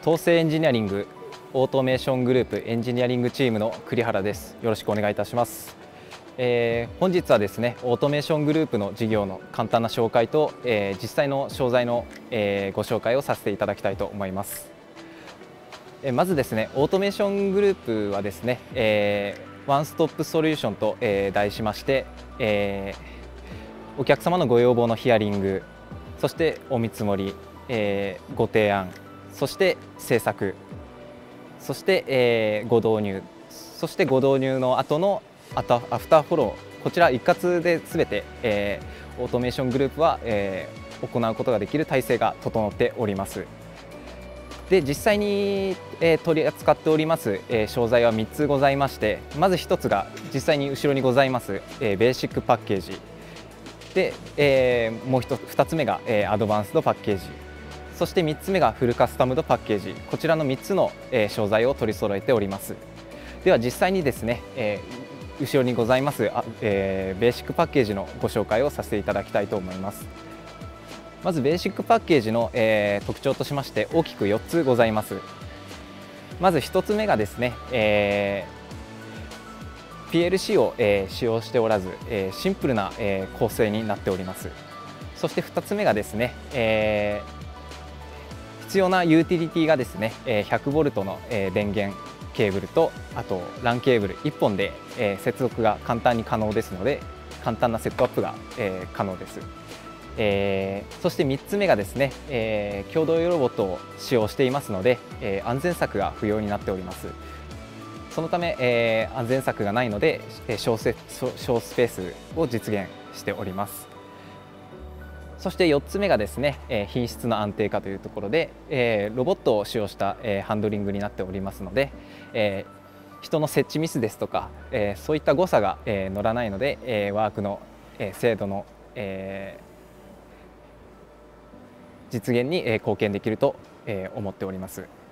東西エンジニアリングオートメーショングループエンジニアリングチームの栗原です。よろしくお願いいたします。本日はですね、オートメーショングループの事業の簡単な紹介と、実際の商材の、ご紹介をさせていただきたいと思います。まずですね、オートメーショングループはですね、ワンストップソリューションと、題しまして、お客様のご要望のヒアリング、そしてお見積もり、ご提案、そして制作、そして、ご導入、そしてご導入の後のアフターフォロー、こちら一括で全て、オートメーショングループは、行うことができる体制が整っております。で実際に、取り扱っております、商材は3つございまして、まず1つが実際に後ろにございます、ベーシックパッケージで、もう2つ目が、アドバンスドパッケージ、そして3つ目がフルカスタムドパッケージ、こちらの3つの、商材を取り揃えております。では実際にですね、後ろにございます、ベーシックパッケージのご紹介をさせていただきたいと思います。まずベーシックパッケージの、特徴としまして大きく4つございます。まず1つ目がですね、PLC を、使用しておらず、シンプルな、構成になっております。そして2つ目がですね、必要なユーティリティがですね、100V の、電源ケーブルと、あと LAN ケーブル1本で、接続が簡単に可能ですので、簡単なセットアップが、可能です。そして3つ目がですね、共同用ロボットを使用していますので、安全柵が不要になっております。そのため、安全柵がないので、省スペースを実現しております。そして4つ目がですね、品質の安定化というところで、ロボットを使用した、ハンドリングになっておりますので、人の設置ミスですとか、そういった誤差が、乗らないので、ワークの、精度の、実現に貢献できると思っております。